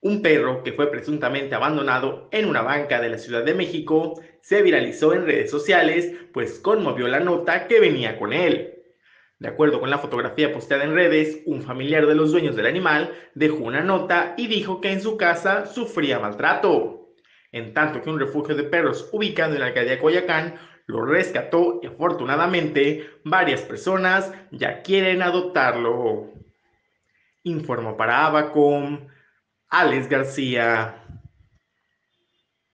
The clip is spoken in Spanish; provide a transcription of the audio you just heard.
Un perro que fue presuntamente abandonado en una banca de la Ciudad de México se viralizó en redes sociales, pues conmovió la nota que venía con él. De acuerdo con la fotografía posteada en redes, un familiar de los dueños del animal dejó una nota y dijo que en su casa sufría maltrato, en tanto que un refugio de perros ubicado en la alcaldía Coyoacán lo rescató y afortunadamente varias personas ya quieren adoptarlo. Informó para Abacom, Alex García.